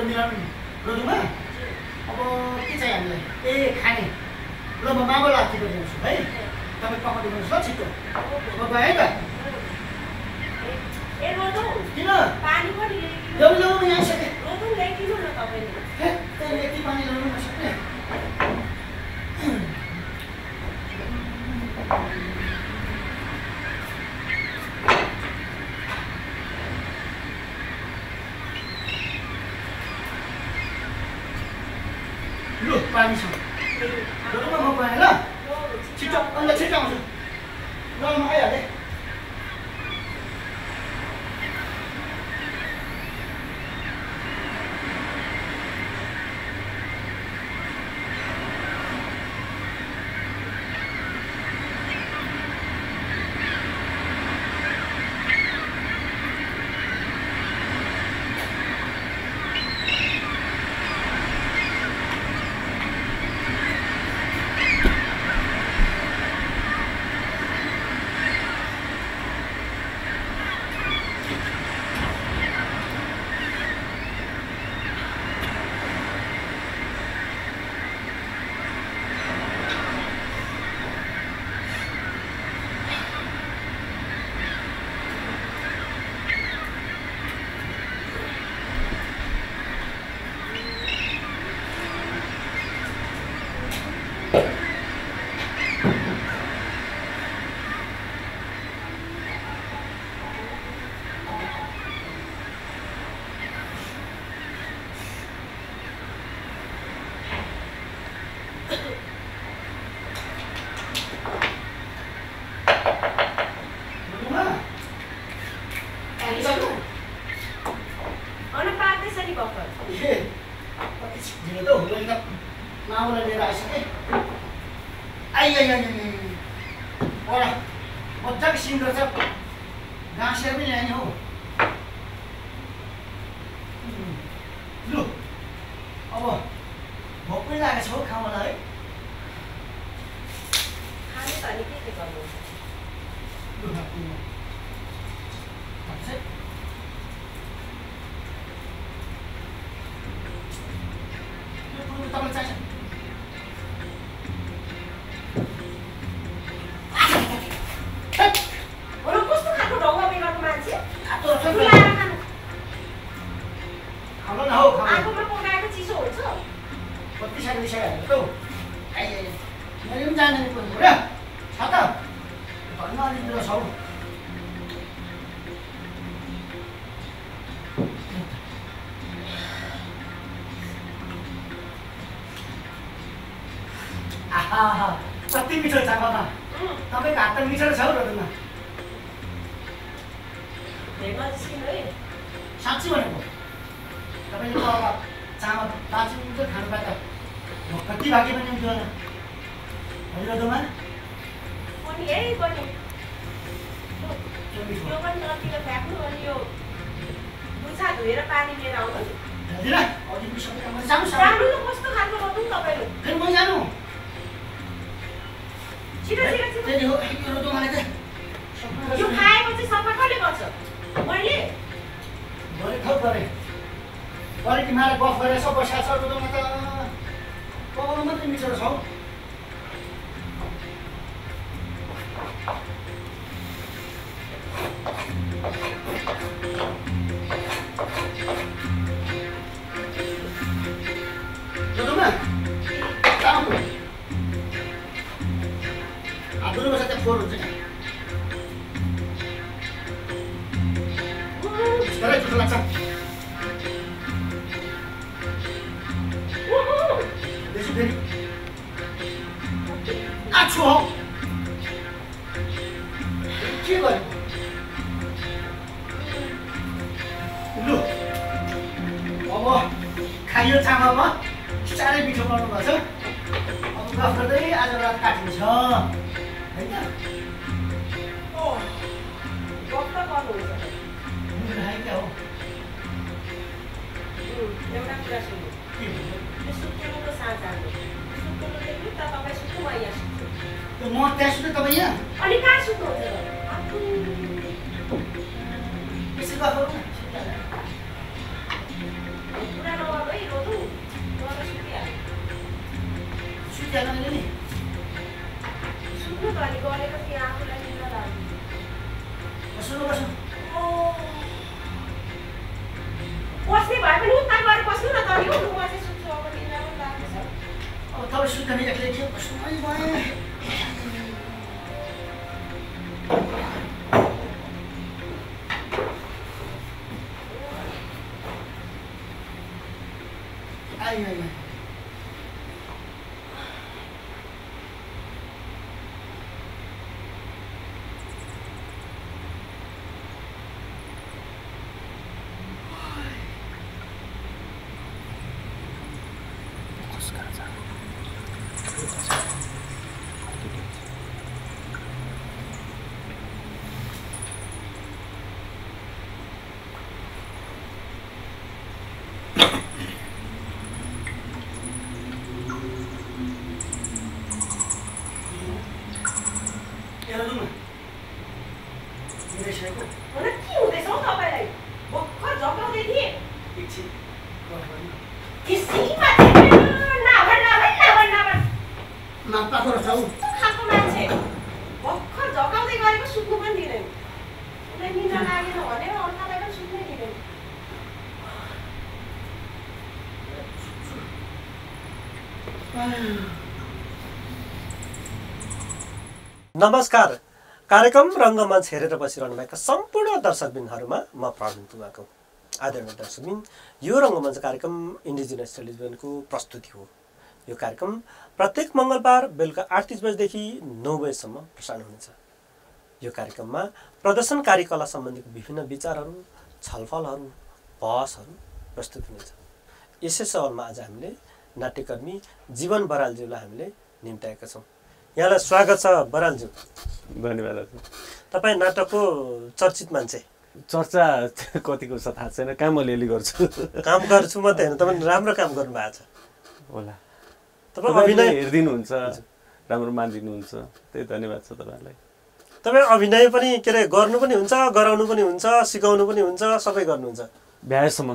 मिलाउनु नि रोजुमा अब के चाहिँ हामीलाई ए खाने ल म मामा लाथी गरिदिन्छु है तपाईँ पकाउनुहोस् ल छिटो म गएँ है त किन पानी पनि ल्याउनु ल्याउनु यहाँ आइसकेँ ल्याइदिनु न तपाईँले त्यहाँ यति पानी ल्याउनु नसक्ने लु पानी छ रोजुमा म गएँ ल छिटो अन्त छिटो आउँछु ल म आइहालेँ माउलाई लिएर आइसकेँ आइ मजाको सिङ्गर छ गाँसेर पनि ल्याउने हो लु अब भोक पनि लागेको छ हौ खाउला है खाने त अनि के गर्नु लु तपाईँलाई चाहिन्छ कस्तो खालको ढङ्ग बेगरको मान्छे खाउला न हौ आगोमा पकाएको चिसो हुन्छ कति साह्रो रिसाइहाल्यो त हौ मैले पनि जान्दैन पर्ने हो र छ त घरमा अलिक छ हौ आहा कति मिठो छ बाबा तपाईँको हात त मिठो छ हौ रोजुमा साँच्ची भनेको तपाईँले अब चामल दार्जिलिङ मिठो खानु पाए त कति बाँकी पनि हुन्थ्यो होला है रोजुमा अनि यही पनि यो पनि नतिर फ्याँक्नु अनि यो मुछा धोएर पानी लिएर आउनु जानु न कस्तो खालको गर्नु तपाईँले फेरि म जानु छिटो यो खाएपछि सफा कसले गर्छ मैले भरे थप गरेँ कि मलाई गफ गरेर सब बसेको छ रोजुमा त पकाउनु मात्रै मिठो छ हौ रोजुमा आधुनिक भाषा त्यहाँ फोहोर हुन्छ नि बिस्तारै जुठो लाग्छ बेसी फेरि आछु हौ के गर्यो लु अब खाइयो चामलमा साह्रै मिठो बनाउनु भएको छ अब गफ गर्दै आज रात काटिन्छ होइन गफ त गर्नुहुन्छ क्या हो एउटा कुरा सुन्नु यो सुत्केको साँझ हाल्नु सुत्केको देख्नु त तपाईँ सुत्नु म यहाँ सुत्छु म त्यहाँ सुत्नु तपाईँ यहाँ अनि कहाँ सुत्नुहुन्छ त्यसै गफ गरौँ न कुरा नभए सुत्ने एक्लै के बस्नु भए ai ai ai नमस्कार। कार्यक्रम रङ्गमञ्च हेरेर बसिरहनु भएका सम्पूर्ण दर्शकबिनहरूमा म प्रवीण पुगाको आदरणीय दर्शकबिन, यो रङ्गमञ्च कार्यक्रम इन्डिजिनस टेलिभिजनको प्रस्तुति हो। यो कार्यक्रम प्रत्येक मङ्गलबार बेलुका 8:30 बजेदेखि 9 बजेसम्म प्रसारण हुनेछ। यो कार्यक्रममा प्रदर्शनकारी कला सम्बन्धीको विभिन्न विचारहरू, छलफलहरू, बहसहरू प्रस्तुत हुनेछ। यसै सवालमा आज हामीले नाट्यकर्मी जीवन बरालज्यूलाई हामीले निम्त्याएका छौँ। यहाँलाई स्वागत छ बरालज्यू। धन्यवाद। तपाईँ नाटकको चर्चित मान्छे। चर्चा कतिको छ थाहा छैन, काम अलिअलि गर्छु। काम गर्छु मात्रै होइन, तपाईँ राम्रो काम गर्नु भएको छ होला। तपाईँ अभिनय हेरिदिनुहुन्छ, राम्रो मानिदिनुहुन्छ, त्यही धन्यवाद छ तपाईँलाई। तपाईँ अभिनय पनि के अरे गर्नु पनि हुन्छ, गराउनु पनि हुन्छ, सिकाउनु पनि हुन्छ, सबै गर्नुहुन्छ भ्याएसम्म।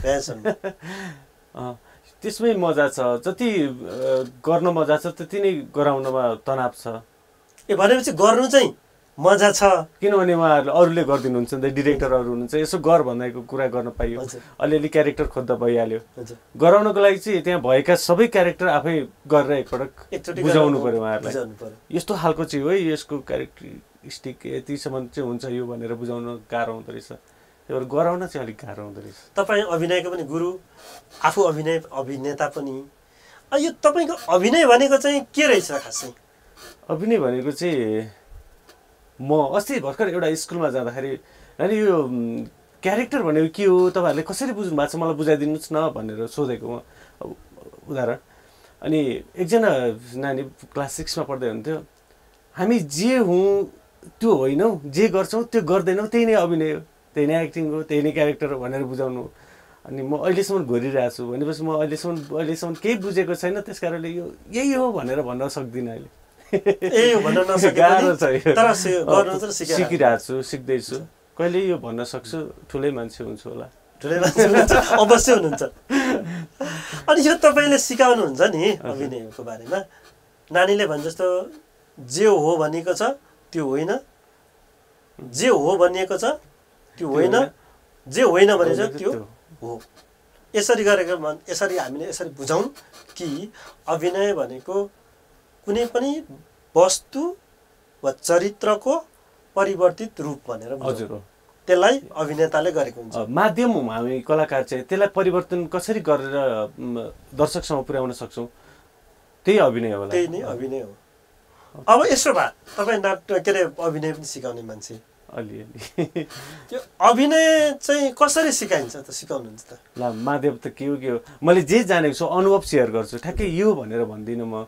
त्यसमै मजा छ, जति गर्न मजा छ त्यति नै गराउनमा तनाव छ। भनेपछि गर्नु चाहिँ मजा छ, किनभने उहाँहरूले अरूले गरिदिनुहुन्छ नि त, डिरेक्टरहरू हुनुहुन्छ, यसो गर भन्दाको कुरा गर्न पाइयो, अलिअलि क्यारेक्टर खोज्दा भइहाल्यो। गराउनको लागि चाहिँ त्यहाँ भएका सबै क्यारेक्टर आफै गरेर एकपटक बुझाउनु पर्यो उहाँहरूलाई, यस्तो खालको चाहिँ हो, यसको क्यारेक्टरिस्टिक यतिसम्म चाहिँ हुन्छ यो भनेर बुझाउन गाह्रो हुँदो रहेछ। त्यही भएर गराउन चाहिँ अलिक गाह्रो हुँदो रहेछ। तपाईँ अभिनयको पनि गुरु, आफू अभिनेता पनि। यो तपाईँको अभिनय भनेको चाहिँ के रहेछ खासै? अभिनय भनेको चाहिँ म अस्ति भर्खर एउटा स्कुलमा जाँदाखेरि नानी यो क्यारेक्टर भनेको के हो तपाईँहरूले कसरी बुझ्नु भएको छ मलाई बुझाइदिनुहोस् न भनेर सोधेको म उदाहरण। अनि एकजना नानी क्लास 6मा पढ्दै हुन्थ्यो, हामी जे हौँ त्यो होइनौँ, जे गर्छौँ त्यो गर्दैनौँ, त्यही नै अभिनय हो, त्यही नै एक्टिङ हो, त्यही नै क्यारेक्टर हो भनेर बुझाउनु। अनि म अहिलेसम्म घोरिरहेको छु भनेपछि म अहिलेसम्म केही बुझेको छैन, त्यस कारणले यो यही हो भनेर भन्न सक्दिनँ अहिले। गाह्रो छ, सिकिरहेको छु, सिक्दैछु, कहिले यो भन्न सक्छु ठुलै मान्छे हुन्छु होला। ठुलै मान्छे हुनुहुन्छ, अवश्य हुनुहुन्छ। अनि यो तपाईँले सिकाउनुहुन्छ नि अभिनयको बारेमा, नानीले भने जस्तो जे हो भनिएको छ त्यो होइन, जे हो भनिएको छ त्यो होइन, जे होइन भने चाहिँ त्यो हो। यसरी गरेको यसरी हामीले यसरी बुझौँ कि अभिनय भनेको कुनै पनि वस्तु वा चरित्रको परिवर्तित रूप भनेर हजुर हो, त्यसलाई अभिनेताले गरेको हुन्छ। माध्यम हो हामी कलाकार चाहिँ, त्यसलाई परिवर्तन कसरी गरेर दर्शकसम्म पुर्याउन सक्छौँ त्यही अभिनय होला, त्यही नै अभिनय हो। अब यसो भए तपाईँ नाट्य के अरे अभिनय पनि सिकाउने मान्छे, अलिअलि यो अभिनय चाहिँ कसरी सिकाइन्छ त, सिकाउनुहुन्छ त? ल माध्यम त के हो, मैले जे जानेको छु अनुभव सेयर गर्छु, ठ्याक्कै यो भनेर भन्दिनँ म।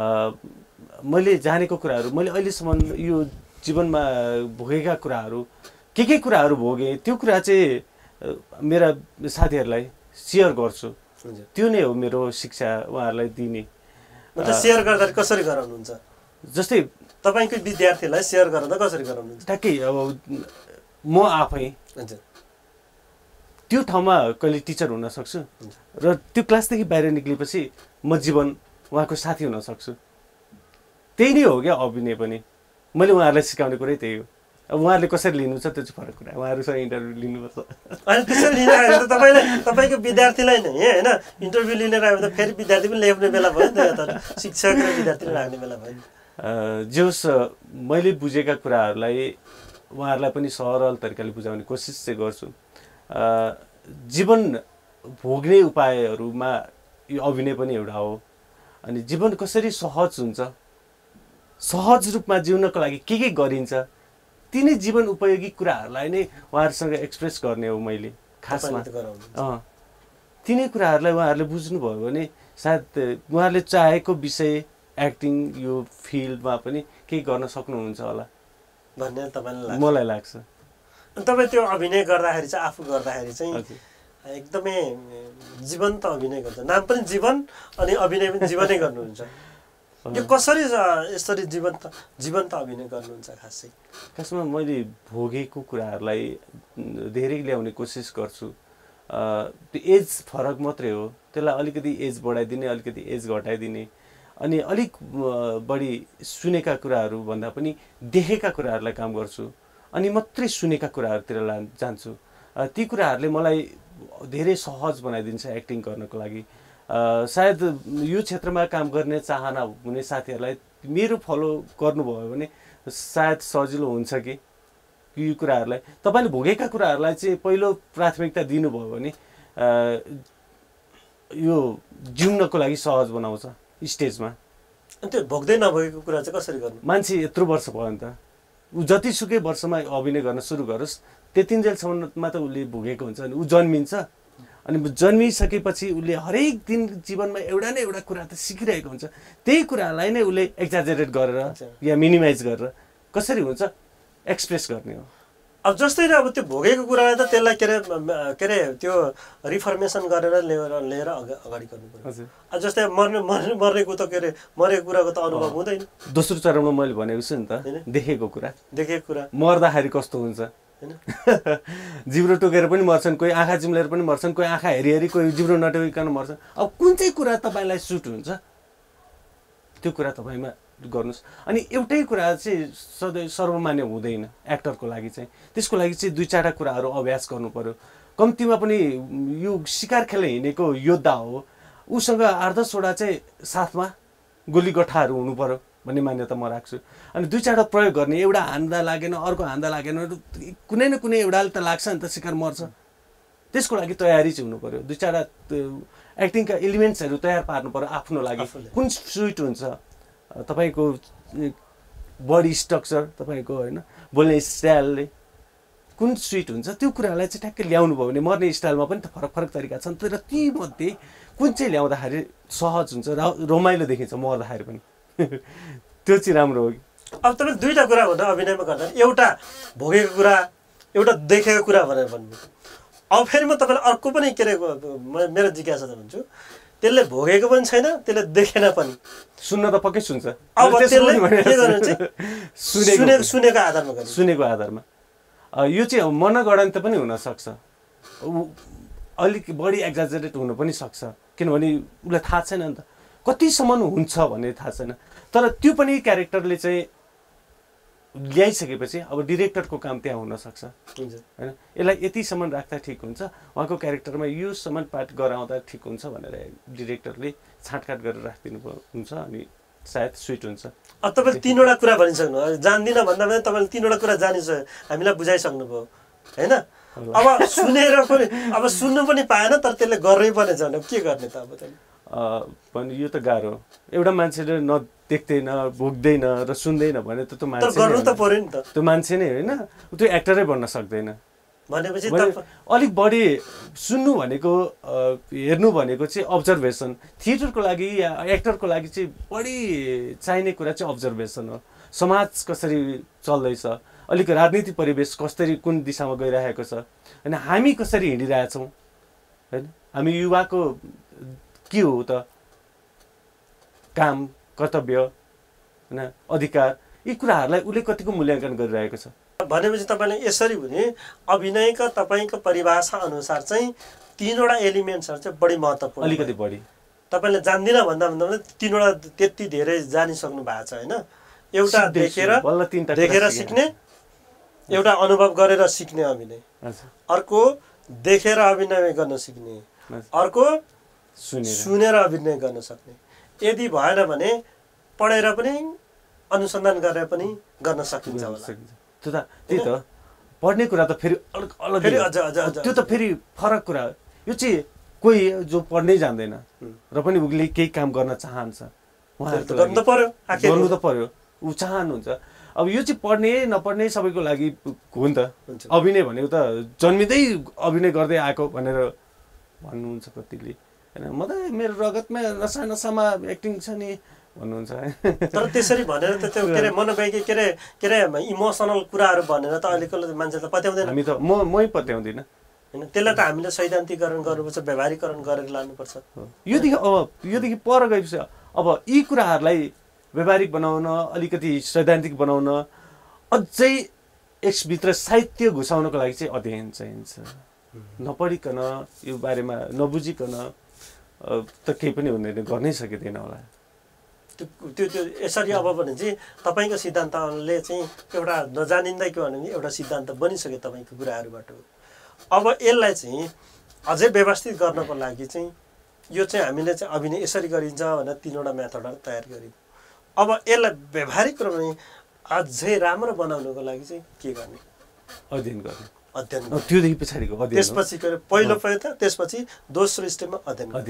मैले जानेको कुराहरू, मैले अहिलेसम्म यो जीवनमा भोगेका कुराहरू, के कुराहरू भोगेँ त्यो कुरा चाहिँ मेरा साथीहरूलाई सेयर गर्छु, त्यो नै हो मेरो शिक्षा उहाँहरूलाई दिने। सेयर गर्दा कसरी गराउनुहुन्छ? जस्तै तपाईँको विद्यार्थीलाई सेयर गर्दा कसरी गराउनुहुन्छ? ठ्याक्कै अब म आफै त्यो ठाउँमा कहिले टिचर हुन सक्छु र त्यो क्लासदेखि बाहिर निक्लेपछि म जीवन उहाँको साथी हुन सक्छु, त्यही नै हो क्या अभिनय पनि। मैले उहाँहरूलाई सिकाउने कुरै त्यही हो। अब उहाँहरूले कसरी लिनुहुन्छ त्यो चाहिँ फरक कुरा उहाँहरूसँग इन्टरभ्यू लिनुपर्छ अनि त्यसरी लिन आयो त तपाईँको विद्यार्थीलाई नै होइन इन्टरभ्यू लिन आयो भने त फेरि विद्यार्थी पनि ल्याउने बेला भयो नि त शिक्षक र विद्यार्थीलाई राख्ने बेला भयो नि जे होस् मैले बुझेका कुराहरूलाई उहाँहरूलाई पनि सरल तरिकाले बुझाउने कोसिस चाहिँ गर्छु जीवन भोग्ने उपायहरूमा यो अभिनय पनि एउटा हो अनि जीवन कसरी सहज हुन्छ सहज रूपमा जिउनको लागि के गरिन्छ तिनै जीवन उपयोगी कुराहरूलाई नै उहाँहरूसँग एक्सप्रेस गर्ने हो मैले खासमा तिनै कुराहरूलाई उहाँहरूले बुझ्नुभयो भने सायद उहाँहरूले चाहेको विषय एक्टिङ यो फिल्डमा पनि केही गर्न सक्नुहुन्छ होला भन्ने तपाईँलाई मलाई लाग्छ अनि तपाईँ त्यो अभिनय गर्दाखेरि चाहिँ आफू गर्दाखेरि चाहिँ एकदमै जीवन्त अभिनय गर्छ नाम पनि जीवन अनि अभिनय पनि जीवनै गर्नुहुन्छ यो कसरी यसरी जीवन्त अभिनय गर्नुहुन्छ खासै खासमा मैले भोगेको कुराहरूलाई धेरै ल्याउने कोसिस गर्छु त्यो एज फरक मात्रै हो त्यसलाई अलिकति एज बढाइदिने अलिकति एज घटाइदिने अनि अलिक बढी सुनेका कुराहरू भन्दा पनि देखेका कुराहरूलाई काम गर्छु अनि मात्रै सुनेका कुराहरूतिर जान्छु ती कुराहरूले मलाई धेरै सहज बनाइदिन्छ एक्टिङ गर्नको लागि सायद यो क्षेत्रमा काम गर्ने चाहना हुने साथीहरूलाई मेरो फलो गर्नुभयो भने सायद सजिलो हुन्छ कि यो कुराहरूलाई तपाईँले भोगेका कुराहरूलाई चाहिँ पहिलो प्राथमिकता दिनुभयो भने यो जिउनको लागि सहज बनाउँछ स्टेजमा अनि त्यो भोग्दै नभएको कुरा चाहिँ कसरी गर्नु मान्छे यत्रो वर्ष भयो नि त ऊ जतिसुकै वर्षमा अभिनय गर्न सुरु गरोस् त्यतिन्जेलसम्ममा त उसले भोगेको हुन्छ अनि ऊ जन्मिन्छ अनि जन्मिसकेपछि उसले हरेक दिन जीवनमा एउटा न एउटा कुरा त सिकिरहेको हुन्छ त्यही कुरालाई नै उसले एक्जाजरेट गरेर या मिनिमाइज गरेर कसरी हुन्छ एक्सप्रेस गर्ने हो अब जस्तै अब त्यो भोगेको कुरालाई त त्यसलाई के अरे त्यो रिफर्मेसन गरेर लिएर अगाडि गर्नु पर्यो अब जस्तै मर्नेको त के अरे मरेको कुराको त अनुभव हुँदैन दोस्रो चरणमा मैले भनेको छु नि त देखेको कुरा मर्दाखेरि कस्तो हुन्छ हैन जिब्रो टोकेर पनि मर्छन् कोही आँखा चिम्लेर पनि मर्छन् कोही आँखा हेरी कोही जिब्रो नटोकिकन मर्छन् अब कुन चाहिँ कुरा तपाईँलाई सुट हुन्छ त्यो कुरा तपाईँमा गर्नुहोस् अनि एउटै कुरा चाहिँ सधैँ सर्वमान्य हुँदैन एक्टरको लागि चाहिँ त्यसको लागि चाहिँ दुई चारवटा कुराहरू अभ्यास गर्नु पर्यो कम्तीमा पनि यो शिकार खेल्न हिँडेको योद्धा हो उसँग 8-10वटा चाहिँ साथमा गोलीगट्ठाहरू हुनु पर्यो भन्ने मान्यता म राख्छु अनि दुई चारवटा प्रयोग गर्ने एउटा हान्दा लागेन अर्को हान्दा लागेन कुनै न कुनै एउटाले त लाग्छ नि त शिकार मर्छ त्यसको लागि तयारी चाहिँ हुनु पर्यो दुई चारवटा एक्टिङका एलिमेन्ट्सहरू तयार पार्नु पर्यो आफ्नो लागि कुन सुइट हुन्छ तपाईको बडी स्ट्रक्चर तपाईको हैन बोल्ने स्टाइलले कुन सुइट हुन्छ त्यो कुरालाई चाहिँ ठ्याक्कै ल्याउनु भयो भने मर्ने स्टाइलमा पनि त फरक फरक तरिका छन् तर ती मध्ये कुन चाहिँ ल्याउँदाखेरि सहज हुन्छ र रमाइलो देखिन्छ मर्दाखेरि पनि त्यो चाहिँ राम्रो हो अब तपाईले दुईटा कुरा भन्दा अभिनयमा गर्दा एउटा भोगेको कुरा एउटा देखेको कुरा भनेर भन्नु अब फेरि म तपाईलाई अर्को पनि के रे मेरो जिज्ञासा भन्छु त्यसले भोगेको पनि छैन त्यसले देखेन पनि सुन्न त पक्कै सुन्छ अब त्यसले के गर्नु चाहिँ सुनेको आधारमा गर्नु सुनेको आधारमा यो चाहिँ मनगणन्त पनि हुन सक्छ अलिक बढी एक्जाजरेट हुन पनि सक्छ किनभने उसलाई थाहा छैन नि त कतिसम्म हुन्छ भन्ने थाहा छैन तर त्यो पनि क्यारेक्टरले चाहिँ ल्याइसकेपछि अब डिरेक्टरको काम त्यहाँ हुन सक्छ हैन यसलाई यतिसम्म राख्दा ठिक हुन्छ उहाँको क्यारेक्टरमा योसम्म पार्ट गराउँदा ठिक हुन्छ भनेर डिरेक्टरले छाटकाट गरेर राखिदिनु हुन्छ अनि सायद स्विट हुन्छ अब तपाईले तीनवटा कुरा भनिसक्नु जान्दिन भन्दा पनि तपाईले तीनवटा कुरा जानिसक्नु हामीलाई बुझाइसक्नु भयो हैन अब सुनेर पनि अब सुन्नु पनि पाएन तर त्यसले गर्नै पर्ने छ भने के गर्ने त अब पनि यो त गाह्रो एउटा मान्छेले देख्दैन भोग्दैन र सुन्दैन भने त त्यो मान्छे गर्नु त पर्यो नि त त्यो मान्छे नै हैन त्यो एक्टरै बन्न सक्दैन भनेपछि अलिक बढी सुन्नु भनेको हेर्नु भनेको चाहिँ अब्जर्भेसन थिएटरको लागि या एक्टरको लागि चाहिँ बढी चाहिने कुरा चाहिँ अब्जर्भेसन हो समाज कसरी चल्दैछ अलिक राजनीतिक परिवेश कसरी कुन दिशामा गइरहेको छ अनि हामी कसरी हिँडिरहेछौँ हैन हामी युवाको के हो त काम कर्तव्य हैन अधिकार यी कुराहरूलाई उसले कतिको मूल्याङ्कन गरिरहेको छ भनेपछि तपाईले यसरी भने अभिनयका तपाईको परिभाषा अनुसार चाहिँ तीनवटा एलिमेन्ट्सहरु चाहिँ बढी महत्त्वपूर्ण अलिकति बढी तपाईले जान्दिन भन्दा तीनवटा त्यति धेरै जानिसक्नु भएको छ हैन एउटा देखेर सिक्ने एउटा अनुभव गरेर सिक्ने अभिनय, हजुर अर्को देखेर अभिनय गर्न सिक्ने, अर्को सुनेर अभिनय गर्न सक्ने। यदि भएन भने पढेर पनि अनुसन्धान गरेर पनि गर्न सकिन्छ होला। त्यो त त्यही त पढ्ने कुरा त फेरि अलग फेरि अझ त्यो त फेरि फरक कुरा हो। यो चाहिँ कोही जो पढ्नै जान्दैन र पनि उसले केही काम गर्न चाहन्छ, उहाँहरूको लागि गर्नु त पर्यो, ऊ चाहनुहुन्छ। अब यो चाहिँ पढ्ने नपढ्ने सबैको लागि हो नि त। अभिनय भनेको त जन्मिँदै अभिनय गर्दै आएको भनेर भन्नुहुन्छ कतिले, होइन म त मेरो रगतमा नसामा एक्टिङ छ नि भन्नुहुन्छ। तर त्यसरी भनेर त त्यो के अरे मनोवैज्ञानिक के अरे इमोसनल कुराहरू भनेर त अहिलेको मान्छे त पत्याउँदैन। हामी त मै पत्याउँदिनँ होइन, त्यसलाई त हामीले सैद्धान्तिकरण गर्नुपर्छ, व्यवहारिकरण गरेर लानुपर्छ। योदेखि पर गएपछि अब यी कुराहरूलाई व्यवहारिक बनाउन, अलिकति सैद्धान्तिक बनाउन, अझै यसभित्र साहित्य घुसाउनको लागि चाहिँ अध्ययन चाहिन्छ। नपढिकन यो बारेमा नबुझिकन त केही पनि हुँदैन, गर्नै सकिँदैन होला। त्यो यसरी अब भने चाहिँ तपाईँको सिद्धान्तले चाहिँ एउटा नजानिँदै के भने एउटा सिद्धान्त बनिसक्यो तपाईँको कुराहरूबाट। अब यसलाई चाहिँ अझै व्यवस्थित गर्नको लागि चाहिँ यो चाहिँ हामीले चाहिँ अभिनय यसरी गरिन्छ भनेर 3वटा मेथडहरू तयार गर्यौँ। अब यसलाई व्यावहारिक रूपमा अझै राम्रो बनाउनको लागि चाहिँ के गर्ने? अध्ययन गर्ने। त्योदेखि पछाडिको अध्ययन, त्यसपछि पहिलो प्रयत्न, त्यसपछि दोस्रो स्टेपमा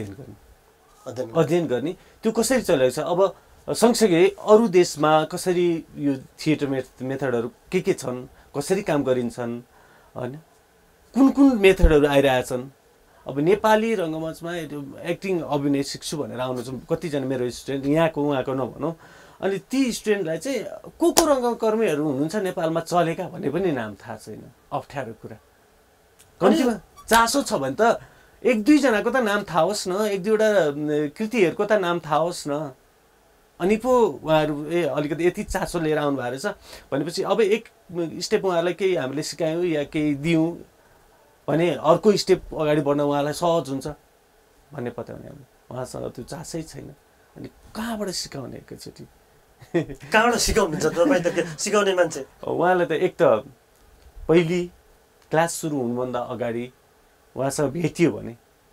अध्ययन गर्ने। त्यो कसरी चलेको छ? अब सँगसँगै अरू देशमा कसरी यो थिएटर मेथडहरू के छन्, कसरी काम गरिन्छन्, होइन कुन मेथडहरू आइरहेछन्। अब नेपाली रङ्गमञ्चमा एक्टिङ अभिनय सिक्छु भनेर आउनु छ कतिजना मेरो स्टुडेन्ट, यहाँको उहाँको नभनौँ। अनि ती स्टुडेन्टलाई चाहिँ को रङ्गकर्मीहरू हुनुहुन्छ नेपालमा चलेका भन्ने पनि नाम थाहा छैन। अप्ठ्यारो कुरा। कम्तीमा चासो छ भने त 1-2 जनाको त नाम थाहा होस् न, 1-2वटा कृतिहरूको त नाम थाहा होस् न। अनि पो उहाँहरू अलिकति यति चासो लिएर आउनु भएको रहेछ भनेपछि अब एक स्टेप उहाँहरूलाई केही हामीले सिकायौँ या केही दियौँ भने अर्को स्टेप अगाडि बढ्न उहाँलाई सहज हुन्छ भन्ने पत्याउने। हामीले उहाँसँग त्यो चासै छैन। अनि कहाँबाट सिकाउने? एकैचोटि कहाँबाट सिकाउनुहुन्छ तपाईँ? त सिकाउने मान्छे उहाँलाई त एक त पहिली क्लास सुरु हुनुभन्दा अगाडि उहाँसँग भेटियो भने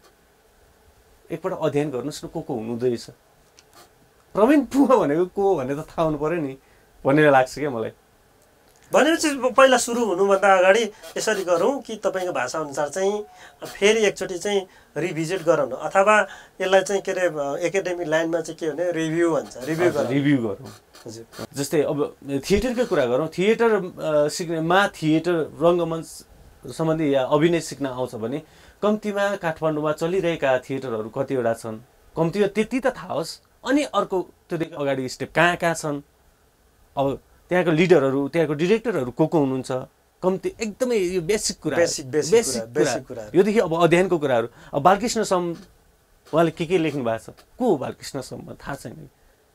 एकपल्ट अध्ययन गर्नुहोस् न, को हुनुहुँदैछ। प्रवीण पुमा भनेको को भनेर त थाहा हुनु पर्यो नि भनेर लाग्छ क्या मलाई। भनेपछि पहिला सुरु हुनुभन्दा अगाडि यसरी गरौँ कि तपाईँको भाषाअनुसार चाहिँ फेरि एकचोटि चाहिँ रिभिजिट गरौँ, अथवा यसलाई चाहिँ के अरे एकाडेमिक लाइनमा चाहिँ के भने रिभ्यू भन्छ, रिभ्यू गरौँ। हजुर, जस्तै अब थिएटरकै कुरा गरौँ। थिएटर सिक्नेमा थिएटर रङ्गमञ्च सम्बन्धी या अभिनय सिक्न आउँछ भने कम्तीमा काठमाडौँमा चलिरहेका थिएटरहरू कतिवटा छन्, कम्तीमा त्यति त थाहा होस्। अनि अर्को त्योदेखि अगाडि स्टेप कहाँ छन्, अब त्यहाँको लिडरहरू, त्यहाँको डिरेक्टरहरू को हुनुहुन्छ, कम्ती एकदमै यो बेसिक कुरा, बेसिक कुरा। योदेखि अब अध्ययनको कुराहरू। अब बालकृष्ण सम उहाँले के लेख्नु भएको छ, को हो बालकृष्ण सम थाहा छैन।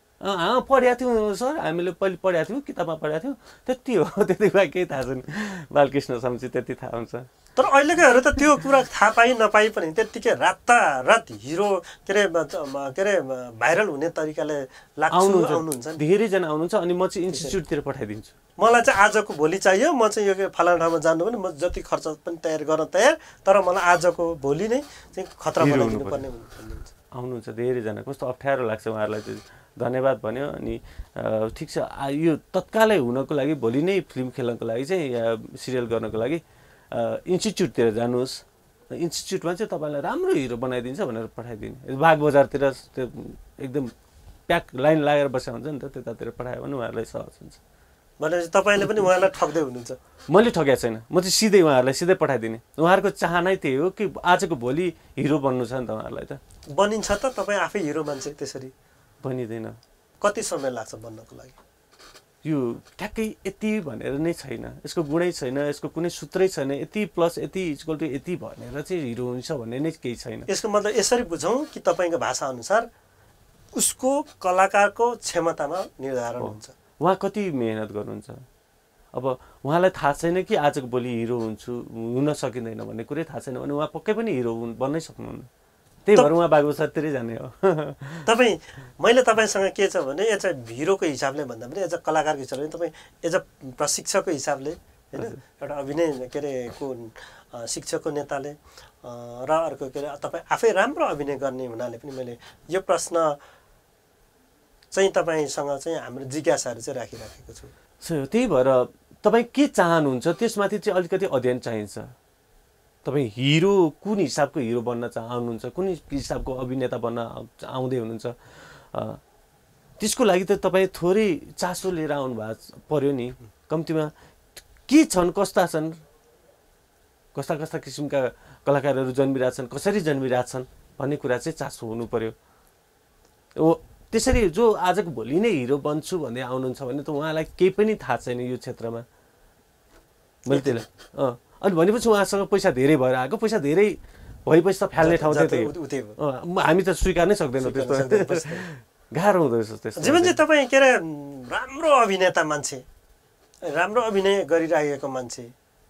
पढेका थियौँ सर, हामीले पहिले पढेका थियौँ, किताबमा पढेका थियौँ, त्यति हो। त्यति भए केही थाहा छैन। बालकृष्ण सम चाहिँ त्यति थाहा हुन्छ। तर अहिलेकाहरू त त्यो कुरा थाहा पाइ नपाइ पनि त्यत्तिकै रात हिरो के अरे भाइरल हुने तरिकाले आउनुहुन्छ। धेरैजना आउनुहुन्छ। अनि म चाहिँ इन्स्टिच्युटतिर पठाइदिन्छु। मलाई चाहिँ आजको भोलि चाहियो, म चाहिँ यो फलाना ठाउँमा जानु भने म जति खर्च पनि तयार गर्न तयार, तर मलाई आजको भोलि नै चाहिँ खतरा बनाइदिनु पर्ने आउनुहुन्छ धेरैजना। कस्तो अप्ठ्यारो लाग्छ उहाँहरूलाई चाहिँ। धन्यवाद भन्यो। अनि ठिक छ, यो तत्कालै हुनको लागि, भोलि नै फिल्म खेल्नको लागि चाहिँ या सिरियल गर्नको लागि इन्स्टिच्युटतिर जानुहोस्। इन्स्टिच्युटमा चाहिँ तपाईँलाई राम्रो हिरो बनाइदिन्छ भनेर पठाइदिने। बाग बजारतिर त्यो एकदम प्याक लाइन लागेर बसेको हुन्छ नि त, त्यतातिर पठायो भने उहाँहरूलाई सहज हुन्छ। भनेपछि तपाईँले पनि उहाँलाई ठग्दै हुनुहुन्छ? मैले ठगेको छैन। म चाहिँ सिधै उहाँहरूलाई सिधै पठाइदिने। उहाँहरूको चाहनै त्यही हो कि आजको भोलि हिरो बन्नु छ नि त उहाँहरूलाई। त बनिन्छ त? तपाईँ आफै हिरो मान्छे त्यसरी बनिँदैन। कति समय लाग्छ बन्नको लागि? यो ठ्याक्कै यति भनेर नै छैन, यसको गुणै छैन, यसको कुनै सूत्रै छैन। यति प्लस यति इक्वल टु यति भनेर चाहिँ हिरो हुन्छ भन्ने नै केही छैन। यसको मतलब यसरी बुझौँ कि तपाईँको भाषाअनुसार उसको कलाकारको क्षमतामा निर्धारण हुन्छ। उहाँ कति मेहनत गर्नुहुन्छ। अब उहाँलाई थाहा छैन कि आजको भोलि हिरो हुन सकिँदैन भन्ने कुरै थाहा छैन भने उहाँ पक्कै पनि हिरो बन्नै सक्नुहुन्न। त्यही भएर उहाँ बागबजारतिरै जाने हो। मैले तपाईँसँग के छ भने एज अ हिरोको हिसाबले भन्दा पनि एज अ कलाकारको हिसाबले तपाईँ एज अ प्रशिक्षकको हिसाबले होइन एउटा अभिनय के अरे को शिक्षकको नेताले र अर्को के अरे तपाईँ आफै राम्रो अभिनय गर्ने हुनाले पनि मैले यो प्रश्न चाहिँ तपाईँसँग चाहिँ हाम्रो जिज्ञासाहरू चाहिँ राखिराखेको छु। त्यही भएर तपाईँ के चाहनुहुन्छ त्यसमाथि चाहिँ अलिकति अध्ययन चाहिन्छ। तपाईँ हिरो कुन हिसाबको हिरो बन्न चाहनुहुन्छ, कुन हिसाबको अभिनेता बन्न आउँदै हुनुहुन्छ, त्यसको लागि त तपाईँ थोरै चासो लिएर आउनु भएको पर्यो नि। कम्तीमा के छन्, कस्ता छन्, कस्ता कस्ता किसिमका कलाकारहरू जन्मिरहेछन्, कसरी जन्मिरहेछन् भन्ने कुरा चाहिँ चासो हुनु पर्यो। त्यसरी जो आजको भोलि नै हिरो बन्छु भन्दै आउनुहुन्छ भने त उहाँलाई केही पनि थाहा छैन यो क्षेत्रमा। मैले त्यसलाई अनि भनेपछि उहाँसँग पैसा धेरै भएर आएको, पैसा धेरै भएपछि त फाल्ने ठाउँ त्यही हामी त स्वीकार नै सक्दैनौँ। त्यस्तो गाह्रो हुँदो रहेछ। जीवनजी तपाईँ के अरे राम्रो अभिनेता मान्छे, राम्रो अभिनय गरिरहेको मान्छे,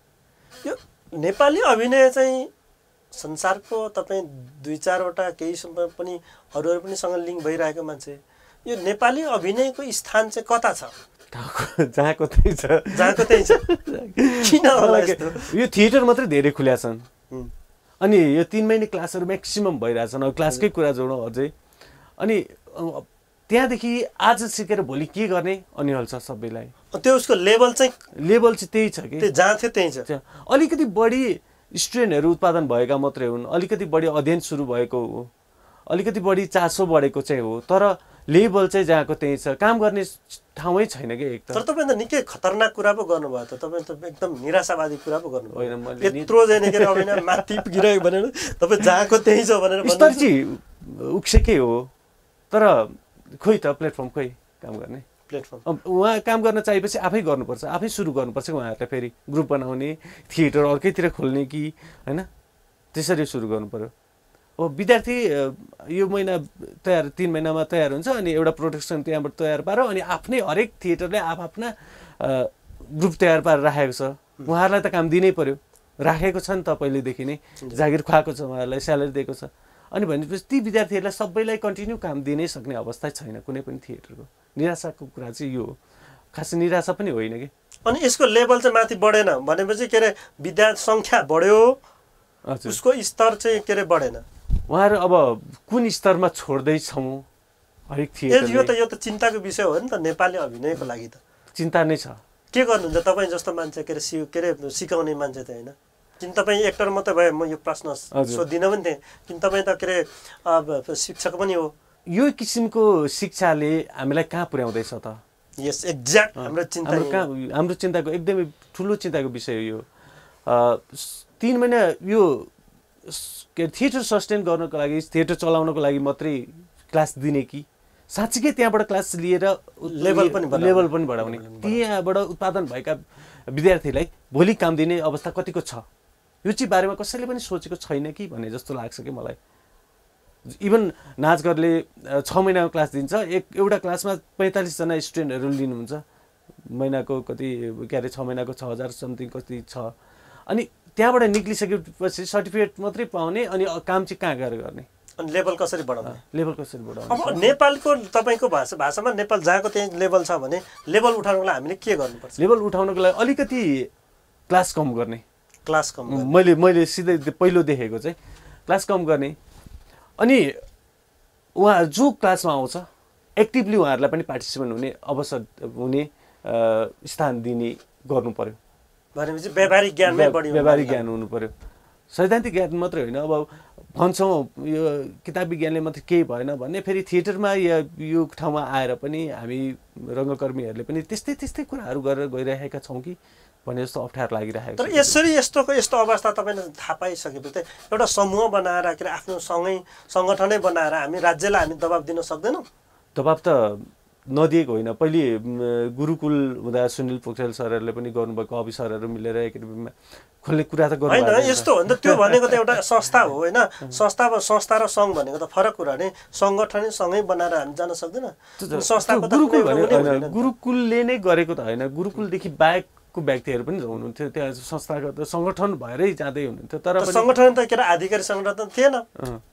यो नेपाली अभिनय चाहिँ संसारको तपाईँ 2-4वटा केही समय पनि अरू पनि सँग लिङ्क भइरहेको मान्छे, यो नेपाली अभिनयको स्थान चाहिँ कता छ? जहाँको त्यही छ, जहाँको त्यही छ। किन होला यस्तो? यो थिएटर मात्रै धेरै खुल्या छन् अनि यो 3 महिने क्लासहरू म्याक्सिमम भइरहेछन्। अब क्लासकै कुरा जोडौँ अझै। अनि त्यहाँदेखि आज सिकेर भोलि के गर्ने अनिहल छ सबैलाई। त्यो उसको लेभल चाहिँ त्यही छ कि जहाँ थियो त्यही छ। अलिकति बढी स्टुडेन्टहरू उत्पादन भएका मात्रै हुन्, अलिकति बढी अध्ययन सुरु भएको हो, अलिकति बढी चासो बढेको चाहिँ हो, तर लेभल चाहिँ जहाँको त्यही छ। काम गर्ने ठाउँै छैन कि एक तर तपाईँ त निकै खतरनाक कुरा पो गर्नुभयो त। तपाईँ त एकदम निराशावादी कुरा पो गर्नुभयो। होइन, मैले यत्रो चाहिँ के अभिनय माथि गिरायो भनेर तपाईँ जहाँको त्यही छ भनेर स्तर चाहिँ उक्सेकै हो, तर खोइ त प्लेटफर्म खोइ काम गर्ने प्लेटफर्म। उहाँ काम गर्न चाहिएपछि आफै गर्नुपर्छ, आफै सुरु गर्नुपर्छ। उहाँहरूलाई फेरि ग्रुप बनाउने, थिएटर अर्कैतिर खोल्ने कि होइन, त्यसरी सुरु गर्नु पर्यो। अब विद्यार्थी यो महिना तयार 3 महिनामा तयार हुन्छ अनि एउटा प्रोडक्सन त्यहाँबाट तयार पारो अनि आफ्नै हरेक थिएटरले आफ्ना ग्रुप तयार पारेर राखेको छ। उहाँहरूलाई त काम दिनै पर्यो, राखेको छ नि त पहिलेदेखि नै, जागिर खुवाएको छ, उहाँहरूलाई स्यालेरी दिएको छ। अनि भनेपछि ती विद्यार्थीहरूलाई सबैलाई कन्टिन्यू काम दिनै सक्ने अवस्था छैन कुनै पनि थिएटरको। निराशाको कुरा चाहिँ यो हो, खास निराशा पनि होइन कि। अनि यसको लेभल चाहिँ माथि बढेन भनेपछि के अरे विद्यार्थी सङ्ख्या बढ्यो, उसको स्तर चाहिँ के अरे बढेन। उहाँहरू अब कुन स्तरमा छोड्दैछौँ हरेक थिएटर। यो त चिन्ताको विषय हो नि त नेपाली अभिनयको लागि। त चिन्ता नै छ। के गर्नुहुन्छ तपाईँ जस्तो मान्छे के अरे सिकाउने मान्छे त होइन, किन तपाईँ एक्टर मात्रै भए म यो प्रश्न सोधिनँ पनि थिएँ, किन तपाईँ त के अरे शिक्षक पनि हो। यो किसिमको शिक्षाले हामीलाई कहाँ पुर्याउँदैछ त? यस एक्ज्याक्ट हाम्रो चिन्ता, हाम्रो चिन्ताको एकदमै ठुलो चिन्ताको विषय हो यो। 3 महिना यो थिएटर सस्टेन गर्नको लागि, थिएटर चलाउनको लागि मात्रै क्लास दिने कि साँच्चीकै त्यहाँबाट क्लास लिएर लेभल पनि बढाउने, त्यहाँबाट उत्पादन भएका विद्यार्थीलाई भोलि काम दिने अवस्था कतिको छ यो चाहिँ बारेमा कसैले पनि सोचेको छैन कि भन्ने जस्तो लाग्छ कि मलाई। इभन नाचगरले 6 महिनाको क्लास दिन्छ, एउटा क्लासमा 45 जना स्टुडेन्टहरू लिनुहुन्छ, महिनाको कति के अरे 6 महिनाको 6000 समथिङ कति छ। अनि त्यहाँबाट निक्लिसकेपछि सर्टिफिकेट मात्रै पाउने अनि काम चाहिँ कहाँ गएर गर्ने? अनि लेभल कसरी बढाउने? अब नेपालको तपाईँको भाषामा नेपाल जहाँको त्यही लेभल छ भने लेभल उठाउनको लागि हामीले के गर्नुपर्छ? लेभल उठाउनको लागि अलिकति क्लास कम गर्ने। क्लास कम मैले सिधै पहिलो देखेको चाहिँ क्लास कम गर्ने। अनि उहाँहरू जो क्लासमा आउँछ एक्टिभली उहाँहरूलाई पनि पार्टिसिपेन्ट हुने अवसर हुने स्थान दिने गर्नु पर्यो। भनेपछि व्यावहारिक ज्ञान हुनु पर्यो। सैद्धान्तिक ज्ञान मात्रै होइन। अब भन्छौँ यो किताबी ज्ञानले मात्रै केही भएन भने फेरि थिएटरमा यो ठाउँमा आएर पनि हामी रङ्गकर्मीहरूले पनि त्यस्तै कुराहरू गरेर गइरहेका छौँ कि भन्ने जस्तो अप्ठ्यारो लागिरहेको छ। तर यसरी यस्तो अवस्था तपाईँले थाहा पाइसकेपछि एउटा समूह बनाएर के अरे आफ्नो सङ्गठनै बनाएर हामी राज्यलाई हामी दबाब दिन सक्दैनौँ? दबाब त नदिएको होइन। पहिले गुरुकुल हुँदा सुनिल पोखरेल सरहरूले पनि गर्नुभएको, अभि सरहरू मिलेर एकाडेमीमा खोल्ने कुरा त गर्नु होइन। यस्तो हो नि त, त्यो भनेको त एउटा संस्था हो होइन। संस्था र सङ्घ भनेको त फरक कुरा नै। सङ्गठनै सँगै बनाएर हामी जान सक्दैन। संस्थाको गुरुकुलले नै गरेको त होइन, गुरुकुलदेखि बाहेकको व्यक्तिहरू पनि हुनुहुन्थ्यो त्यहाँ, संस्थागत सङ्गठन भएरै जाँदै हुनुहुन्थ्यो। तर सङ्गठन त के अरे आधिकारिक सङ्गठन थिएन।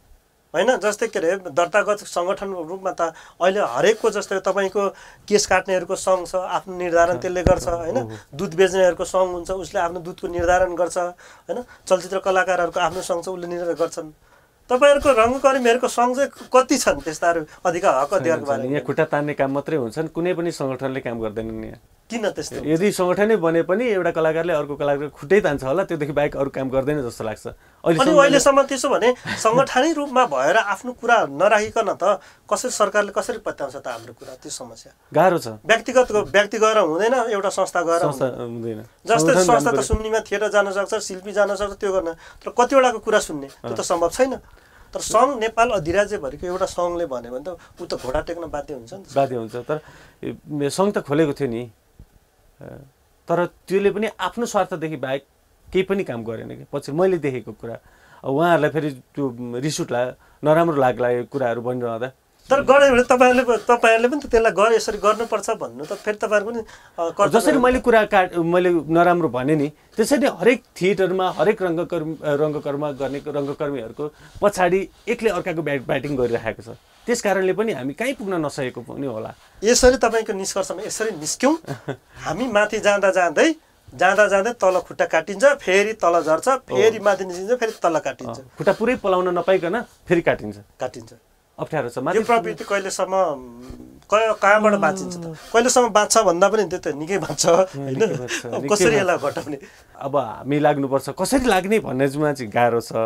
होइन जस्तै के अरे दर्तागत सङ्गठनको रूपमा त अहिले हरेकको जस्तै तपाईँको केस काट्नेहरूको सङ्घ छ आफ्नो निर्धारण त्यसले गर्छ होइन दुध बेच्नेहरूको सङ्घ हुन्छ उसले आफ्नो दुधको निर्धारण गर्छ होइन चलचित्र कलाकारहरूको आफ्नो सङ्घ छ उसले निर्धारण गर्छन् तपाईँहरूको रङ्गकर्मीहरूको सङ्घ चाहिँ कति छन् त्यस्ताहरू अधिकार हक अधिकारको बारेमा यहाँ खुट्टा तान्ने काम मात्रै हुन्छन् कुनै पनि सङ्गठनले काम गर्दैनन् यहाँ किन त्यस्तो यदि सङ्गठनै बने पनि एउटा कलाकारले अर्को कलाकारको खुट्टै तान्छ होला त्योदेखि बाहेक अरू काम गर्दैन जस्तो लाग्छ अनि अहिलेसम्म त्यसो भने सङ्गठनै रूपमा भएर आफ्नो कुरा नराखिकन त कसरी सरकारले कसरी पत्याउँछ त हाम्रो कुरा त्यो समस्या गाह्रो छ व्यक्ति गएर हुँदैन एउटा संस्था गएर हुँदैन जस्तै संस्था त सुन्नीमा थिएटर जान सक्छ शिल्पी जान सक्छ त्यो गर्न तर कतिवटाको कुरा सुन्ने त्यो त सम्भव छैन तर सङ्घ नेपाल अधिराज्यभरिको एउटा सङ्घले भन्यो भने त ऊ त घोडा टेक्न बाध्य हुन्छ नि बाध्य हुन्छ तर सङ्घ त खोलेको थियो नि तर त्यसले पनि आफ्नो स्वार्थदेखि बाहेक केही पनि काम गरेन कि पछि मैले देखेको कुरा उहाँहरूलाई फेरि त्यो रिस उठ्ला नराम्रो लाग्ला यो कुराहरू बनिरहँदा तर गऱ्यो भने तपाईँहरूले पनि त त्यसलाई गरे यसरी गर्नुपर्छ भन्नु त फेरि तपाईँहरू पनि जसरी मैले कुरा मैले नराम्रो भने नि त्यसरी हरेक थिएटरमा हरेक रङ्गकर्म गर्ने रङ्गकर्मीहरूको पछाडि एकले अर्काको ब्याटिङ गरिरहेको छ त्यस कारणले पनि हामी कहीँ पुग्न नसकेको पनि होला यसरी तपाईँको निष्कर्षमा यसरी निस्क्यौँ हामी माथि जाँदा तल खुट्टा काटिन्छ फेरि तल झर्छ फेरि माथि निस्किन्छ फेरि तल काटिन्छ खुट्टा पुरै पलाउन नपाइकन फेरि काटिन्छ अप्ठ्यारो छ यो प्रवृत्ति कहिलेसम्म कहाँबाट बाँचिन्छ त कहिलेसम्म बाँच्छ भन्दा पनि त्यो त निकै बाँच्छ होइन कसरी यसलाई घटाउने अब हामी लाग्नुपर्छ कसरी लाग्ने भन्नेमा चाहिँ गाह्रो छ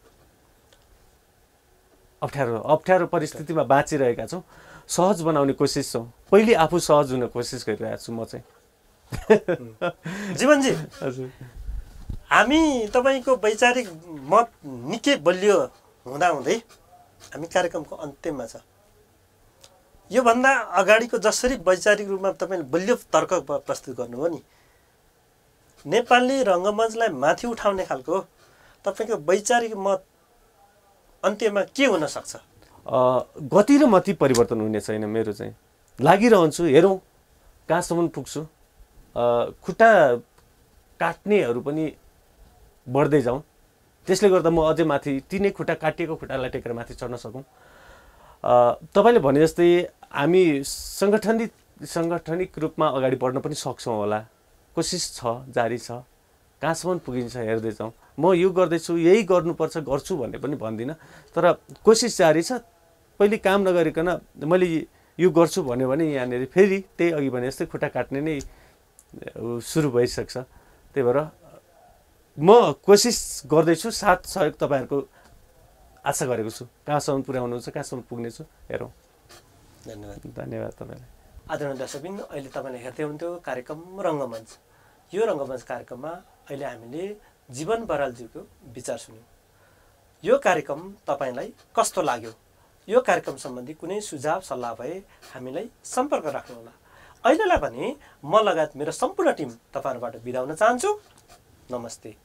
अप्ठ्यारो परिस्थितिमा बाँचिरहेका छौँ सहज बनाउने कोसिस छौँ पहिले आफू सहज हुन कोसिस गरिरहेको छु म चाहिँ जीवनजी हजुर हामी तपाईँको वैचारिक मत निकै बलियो हुँदाहुँदै हामी कार्यक्रमको अन्त्यमा छ योभन्दा अगाडिको जसरी वैचारिक रूपमा तपाईँले बलियो तर्क प्रस्तुत गर्नुभयो नि नेपाली रङ्गमञ्चलाई माथि उठाउने खालको तपाईँको वैचारिक मत अन्त्यमा के हुन सक्छ गति र मति परिवर्तन हुने छैन मेरो चाहिँ लागिरहन्छु हेरौँ कहाँसम्म पुग्छु खुट्टा काट्नेहरू पनि बढ्दै जाउँ त्यसले गर्दा म अझै माथि तिनै खुट्टा काटिएको खुट्टालाई टेकेर माथि चढ्न सकौँ तपाईँले भने जस्तै हामी साङ्गठनिक रूपमा अगाडि बढ्न पनि सक्छौँ होला कोसिस छ जारी छ कहाँसम्म पुगिन्छ हेर्दै जाउँ म यो गर्दैछु यही गर्नुपर्छ गर्छु भन्ने पनि भन्दिनँ तर कोसिस जारी छ पहिले काम नगरिकन मैले यो गर्छु भन्यो भने यहाँनिर फेरि त्यही अघि भने जस्तै खुट्टा काट्ने नै सुरु भइसक्छ त्यही भएर म कोसिस गर्दैछु साथ सहयोग तपाईँहरूको आशा गरेको छु कहाँसम्म पुर्याउनुहुन्छ कहाँसम्म पुग्नेछु हेरौँ धन्यवाद तपाईँलाई आदरणीय दर्शकबिन अहिले तपाईँले हेर्दै हुनुहुन्थ्यो कार्यक्रम रङ्गमञ्च यो रङ्गमञ्च कार्यक्रममा अहिले हामीले जीवन बरालज्यूको विचार सुन्यौँ यो कार्यक्रम तपाईँलाई कस्तो लाग्यो यो कार्यक्रम सम्बन्धी कुनै सुझाव सल्लाह भए हामीलाई सम्पर्क राख्नुहोला अहिलेलाई भने म लगायत मेरो सम्पूर्ण टिम तपाईँहरूबाट बिदा हुन चाहन्छु नमस्ते